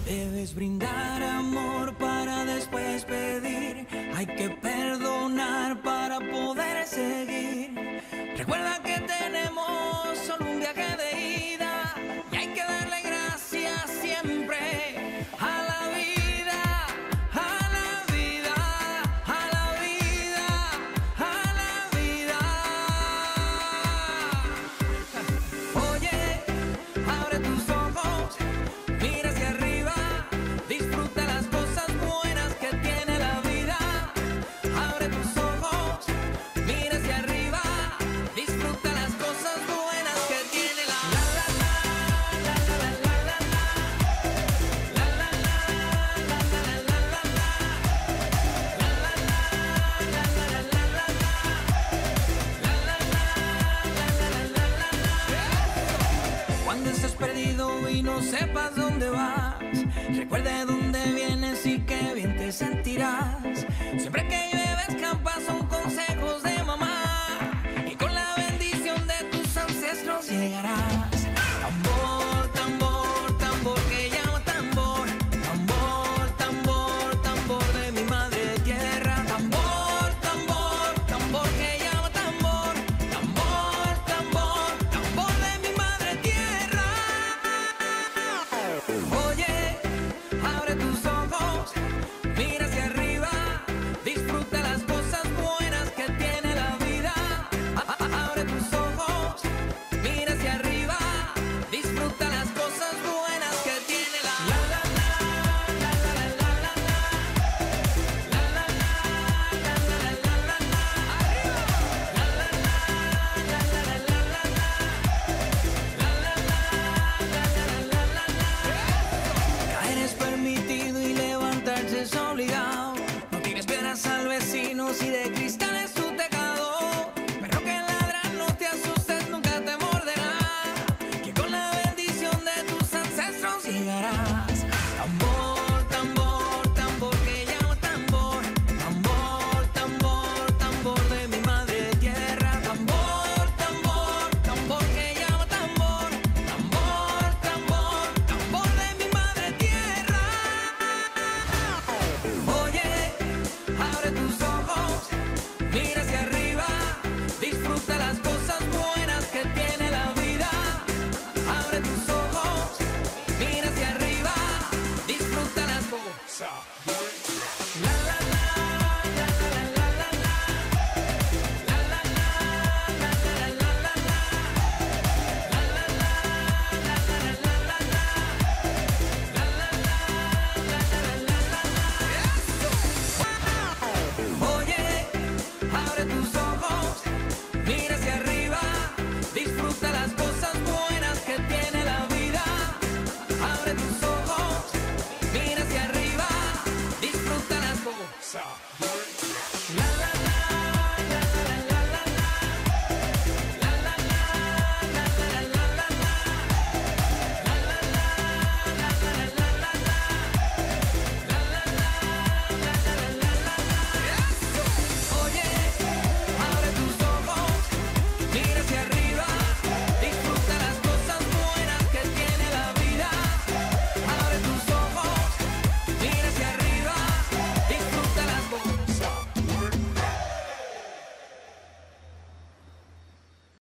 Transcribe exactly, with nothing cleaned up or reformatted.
Debes brindar amor para después pedir. Hay que perdonar para poder seguir. Recuerda que tenemos solo un viaje de ida y hay que darle gracias siempre a la vida, a la vida, a la vida, a la vida. Oye, abre tus ojos, mira hacia arriba, disfruta las cosas buenas que tiene la vida. Abre tus ojos, mira hacia arriba, disfruta las cosas buenas que tiene la la la la la la la la la la la la la la. Cuando estés perdido y no sepas dónde vas, recuerda de dónde vienes y qué bien te sentirás. Siempre que llueve escampa son consejos de mamá y con la bendición de tus ancestros llegarás. Tambor, tambor, tambor que llama tambor. Tambor, tambor, tambor de mi madre tierra. Tambor, tambor, tambor que llama tambor. Tambor, tambor, tambor de mi madre tierra. Oye, abre tus ojos, mira hacia arriba, disfruta las cosas buenas que tiene la vida. A- a- Abre tus ojos, mira hacia arriba, disfruta las cosas buenas que tiene la la la la la la la la la la la la la la la la la arriba la la la la la la la la la la la la la. Caer es permitido y levantarse es obligado. No tienes piedras al vecino si de cristal es tu tejado. Perro que ladra, no te asustes, nunca te morderá, que con la bendición de tus ancestros llegarás. Tambor, tambor, tambor que llama tambor. Tambor, tambor, tambor de mi madre tierra. Tambor, tambor, tambor que llama tambor. Tambor, tambor, tambor de mi madre tierra. Oye, abre tus ojos, mira hacia arriba, disfruta las cosas buenas que tiene la vida. Abre tus ojos, mira hacia arriba, disfruta las cosas.